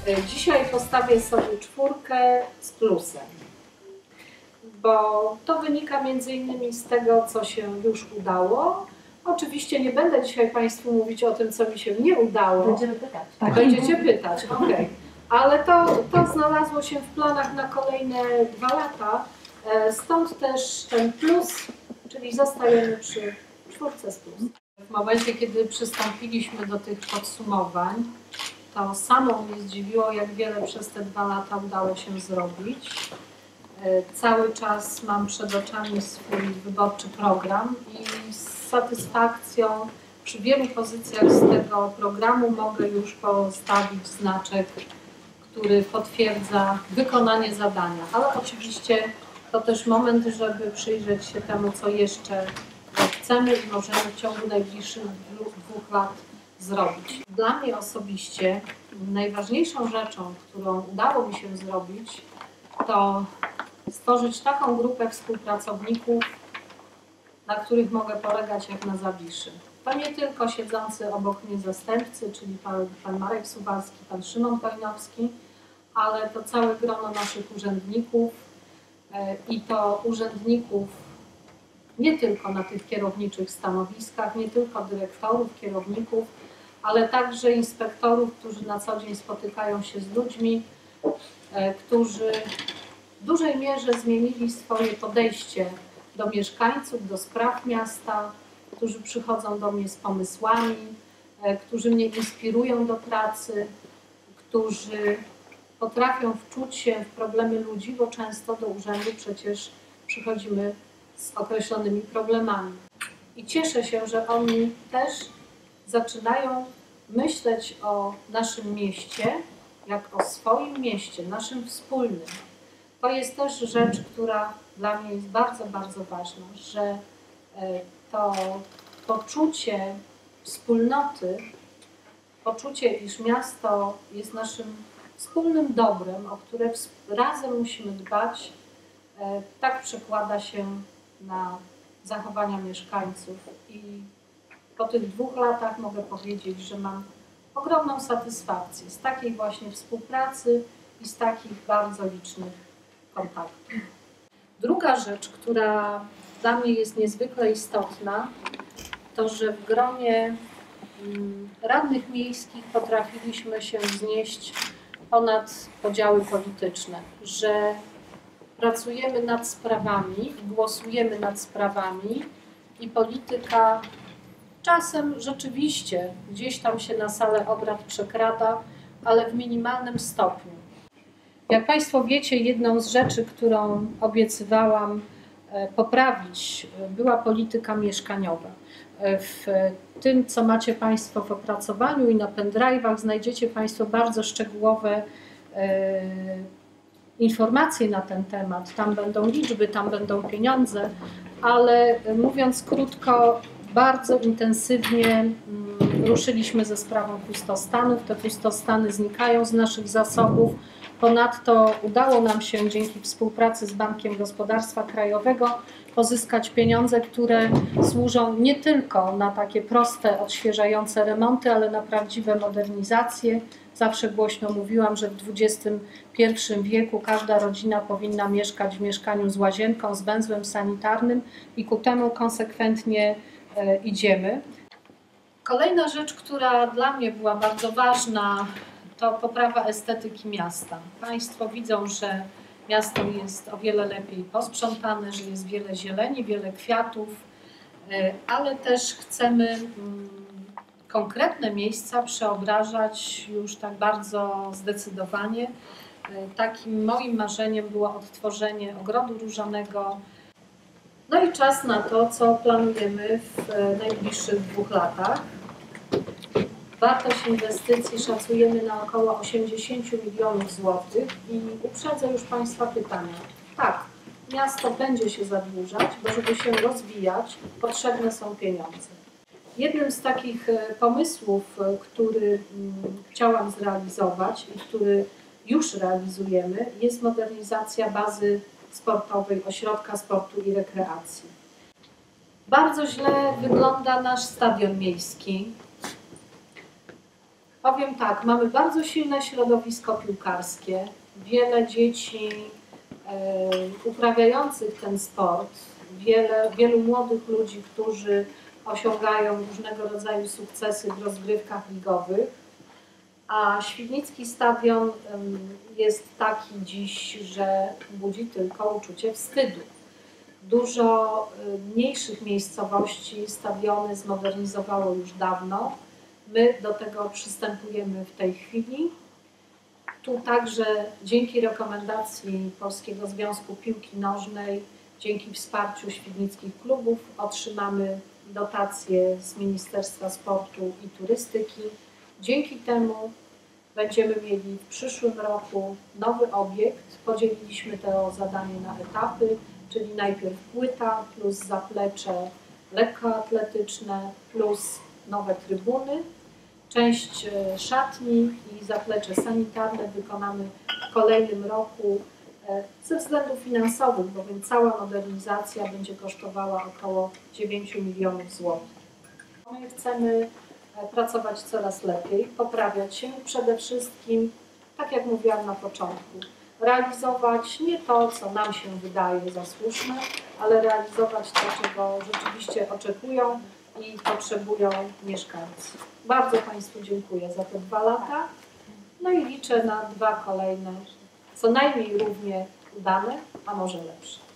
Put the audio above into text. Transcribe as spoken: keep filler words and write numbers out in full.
Dzisiaj postawię sobie czwórkę z plusem, bo to wynika między innymi z tego, co się już udało. Oczywiście nie będę dzisiaj Państwu mówić o tym, co mi się nie udało. Będziemy pytać. Tak. Będziecie pytać, okej. Okay. Ale to, to znalazło się w planach na kolejne dwa lata, stąd też ten plus, czyli zostajemy przy czwórce z plus. W momencie, kiedy przystąpiliśmy do tych podsumowań, to samą mnie zdziwiło, jak wiele przez te dwa lata udało się zrobić. Cały czas mam przed oczami swój wyborczy program i z satysfakcją przy wielu pozycjach z tego programu mogę już postawić znaczek, który potwierdza wykonanie zadania. Ale oczywiście to też moment, żeby przyjrzeć się temu, co jeszcze chcemy i możemy w ciągu najbliższych dwóch lat zrobić. Dla mnie osobiście najważniejszą rzeczą, którą udało mi się zrobić, to stworzyć taką grupę współpracowników, na których mogę polegać jak na Zawiszy. To nie tylko siedzący obok mnie zastępcy, czyli pan, pan Marek Suwalski, pan Szymon Kojnowski, ale to całe grono naszych urzędników i to urzędników nie tylko na tych kierowniczych stanowiskach, nie tylko dyrektorów, kierowników, ale także inspektorów, którzy na co dzień spotykają się z ludźmi, którzy w dużej mierze zmienili swoje podejście do mieszkańców, do spraw miasta, którzy przychodzą do mnie z pomysłami, którzy mnie inspirują do pracy, którzy potrafią wczuć się w problemy ludzi, bo często do urzędu przecież przychodzimy z określonymi problemami. I cieszę się, że oni też zaczynają myśleć o naszym mieście jak o swoim mieście, naszym wspólnym. To jest też rzecz, która dla mnie jest bardzo, bardzo ważna, że to poczucie wspólnoty, poczucie, iż miasto jest naszym wspólnym dobrem, o które razem musimy dbać, tak przekłada się na zachowania mieszkańców. I po tych dwóch latach mogę powiedzieć, że mam ogromną satysfakcję z takiej właśnie współpracy i z takich bardzo licznych kontaktów. Druga rzecz, która dla mnie jest niezwykle istotna, to że w gronie radnych miejskich potrafiliśmy się wznieść ponad podziały polityczne, że pracujemy nad sprawami, głosujemy nad sprawami i polityka czasem rzeczywiście gdzieś tam się na salę obrad przekrada, ale w minimalnym stopniu. Jak Państwo wiecie, jedną z rzeczy, którą obiecywałam poprawić, była polityka mieszkaniowa. W tym, co macie Państwo w opracowaniu i na pendrive'ach, znajdziecie Państwo bardzo szczegółowe informacje na ten temat. Tam będą liczby, tam będą pieniądze, ale mówiąc krótko, bardzo intensywnie ruszyliśmy ze sprawą pustostanów. Te pustostany znikają z naszych zasobów. Ponadto udało nam się dzięki współpracy z Bankiem Gospodarstwa Krajowego pozyskać pieniądze, które służą nie tylko na takie proste, odświeżające remonty, ale na prawdziwe modernizacje. Zawsze głośno mówiłam, że w dwudziestym pierwszym wieku każda rodzina powinna mieszkać w mieszkaniu z łazienką, z węzłem sanitarnym i ku temu konsekwentnie e, idziemy. Kolejna rzecz, która dla mnie była bardzo ważna, to poprawa estetyki miasta. Państwo widzą, że miasto jest o wiele lepiej posprzątane, że jest wiele zieleni, wiele kwiatów, ale też chcemy konkretne miejsca przeobrażać już tak bardzo zdecydowanie. Takim moim marzeniem było odtworzenie ogrodu różanego. No i czas na to, co planujemy w najbliższych dwóch latach. Wartość inwestycji szacujemy na około osiemdziesiąt milionów złotych i uprzedzę już Państwa pytania. Tak, miasto będzie się zadłużać, bo żeby się rozwijać, potrzebne są pieniądze. Jednym z takich pomysłów, który chciałam zrealizować i który już realizujemy, jest modernizacja bazy sportowej Ośrodka Sportu i Rekreacji. Bardzo źle wygląda nasz stadion miejski. Powiem tak, mamy bardzo silne środowisko piłkarskie, wiele dzieci e, uprawiających ten sport, wiele, wielu młodych ludzi, którzy osiągają różnego rodzaju sukcesy w rozgrywkach ligowych, a Świdnicki Stadion jest taki dziś, że budzi tylko uczucie wstydu. Dużo mniejszych miejscowości stadiony zmodernizowało już dawno. My do tego przystępujemy w tej chwili. Tu także dzięki rekomendacji Polskiego Związku Piłki Nożnej, dzięki wsparciu świdnickich klubów otrzymamy dotacje z Ministerstwa Sportu i Turystyki. Dzięki temu będziemy mieli w przyszłym roku nowy obiekt. Podzieliliśmy to zadanie na etapy, czyli najpierw płyta plus zaplecze lekkoatletyczne plus nowe trybuny. Część szatni i zaplecze sanitarne wykonamy w kolejnym roku ze względów finansowych, bowiem cała modernizacja będzie kosztowała około dziewięć milionów złotych. My chcemy pracować coraz lepiej, poprawiać się i przede wszystkim, tak jak mówiłam na początku, realizować nie to, co nam się wydaje za słuszne, ale realizować to, czego rzeczywiście oczekują i potrzebują mieszkańcy. Bardzo Państwu dziękuję za te dwa lata, no i liczę na dwa kolejne, co najmniej równie udane, a może lepsze.